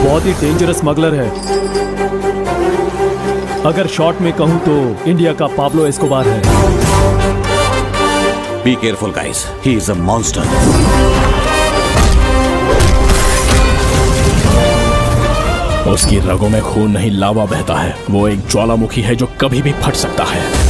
बहुत ही dangerous smuggler है। अगर शॉर्ट में कहूं तो इंडिया का पाब्लो एस्कोबार है। Be careful guys, he is a monster. उसकी रगों में खून नहीं लावा बहता है। वो एक ज्वालामुखी है जो कभी भी फट सकता है।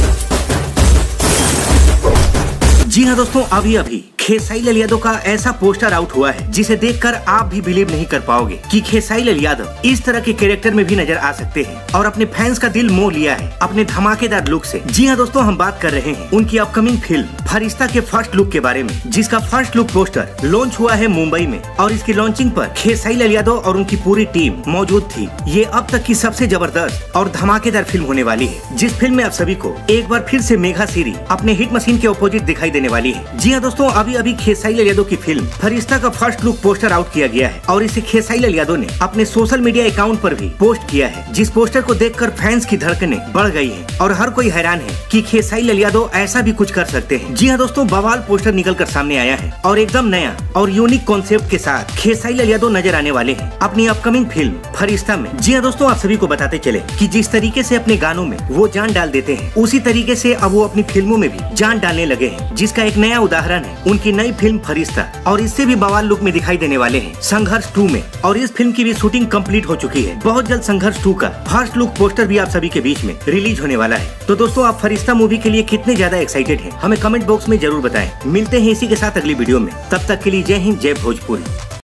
जी हाँ दोस्तों, अभी अभी खेसारी लाल यादव का ऐसा पोस्टर आउट हुआ है जिसे देखकर आप भी बिलीव नहीं कर पाओगे कि खेसारी लाल यादव इस तरह के कैरेक्टर में भी नजर आ सकते हैं और अपने फैंस का दिल मोह लिया है अपने धमाकेदार लुक से। जी हाँ दोस्तों, हम बात कर रहे हैं उनकी अपकमिंग फिल्म फरिश्ता के फर्स्ट लुक के बारे में, जिसका फर्स्ट लुक पोस्टर लॉन्च हुआ है मुंबई में और इसकी लॉन्चिंग पर खेसारी लाल यादव और उनकी पूरी टीम मौजूद थी। ये अब तक की सबसे जबरदस्त और धमाकेदार फिल्म होने वाली है, जिस फिल्म में आप सभी को एक बार फिर से मेघा सीरी अपने हिट मशीन के ऑपोजिट दिखाई देने वाली है। जी हाँ दोस्तों, अभी खेसारी लाल यादव की फिल्म फरिश्ता का फर्स्ट लुक पोस्टर आउट किया गया है और इसे खेसारी लाल यादव ने अपने सोशल मीडिया अकाउंट पर भी पोस्ट किया है, जिस पोस्टर को देखकर फैंस की धड़कनें बढ़ गई हैं और हर कोई हैरान है कि खेसारी लाल यादव ऐसा भी कुछ कर सकते हैं। जी हाँ दोस्तों, बवाल पोस्टर निकल कर सामने आया है और एकदम नया और यूनिक कॉन्सेप्ट के साथ खेसारी लाल यादव नजर आने वाले हैं अपनी अपकमिंग फिल्म फरिश्ता में। जी हाँ दोस्तों, आप सभी को बताते चले कि जिस तरीके से अपने गानों में वो जान डाल देते हैं, उसी तरीके से अब वो अपनी फिल्मों में भी जान डालने लगे हैं, जिसका एक नया उदाहरण है उनकी नई फिल्म फरिश्ता और इससे भी बवाल लुक में दिखाई देने वाले हैं संघर्ष 2 में। और इस फिल्म की भी शूटिंग कंप्लीट हो चुकी है। बहुत जल्द संघर्ष 2 का फर्स्ट लुक पोस्टर भी आप सभी के बीच में रिलीज होने वाला है। तो दोस्तों, आप फरिश्ता मूवी के लिए कितने ज्यादा एक्साइटेड हैं, हमें कमेंट बॉक्स में जरूर बताएं। मिलते हैं इसी के साथ अगली वीडियो में, तब तक के लिए जय हिंद, जय भोजपुरी।